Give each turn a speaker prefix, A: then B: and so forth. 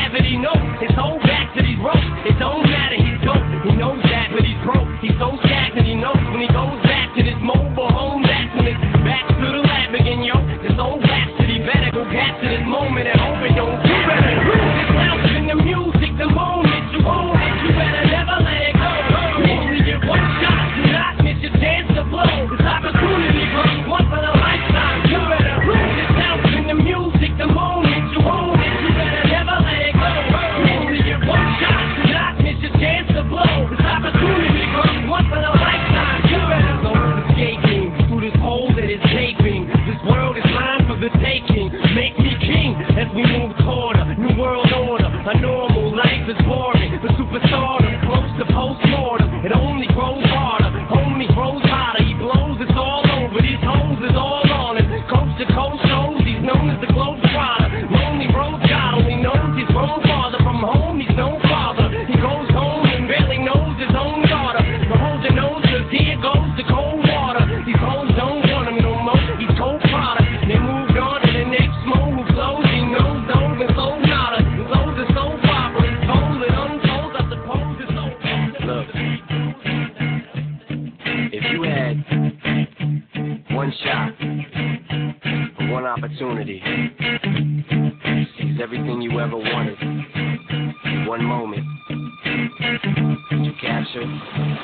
A: gravity, no. His whole back to these ropes. It don't matter, he's dope. He knows that, but he's broke. He's so stagnant, he knows when he goes back to this mobile home. That's when his back to the lab again, yo. This old bastard, he better go capture this moment and hope it don't do better. This house in the music, the moment you own it, you better never let it go. You only get one shot, do not miss your chance to blow. This opportunity grows once in a lifetime. You better lose this house in the music, the moment you own it, you better never let it go. You only get one shot, do not miss your chance to blow. This opportunity grows once in a lifetime. You better go escaping through this hole that is gaping. This world is mine for the taking. Make me king as we move toward a new world order. A normal life is boring, but superstardom close to postmortem. It only grows harder, homie grows hotter. He blows, it's all over. These hoes is all on him. Coast to coast shows, he's known as the globe trotter. Lonely road god, only knows he's grown farther from home. He's no father. He goes home and barely knows his own daughter. So hold your nose, 'cause here goes the cold water. These hoes don't want him no more. He's cold product. They moved on to the next mo who flows. He knows those and so nada. Those are so proper. It's told and untold. I suppose it's so. Look, if you had one shot, one opportunity, seize everything you ever wanted, one moment, did you capture?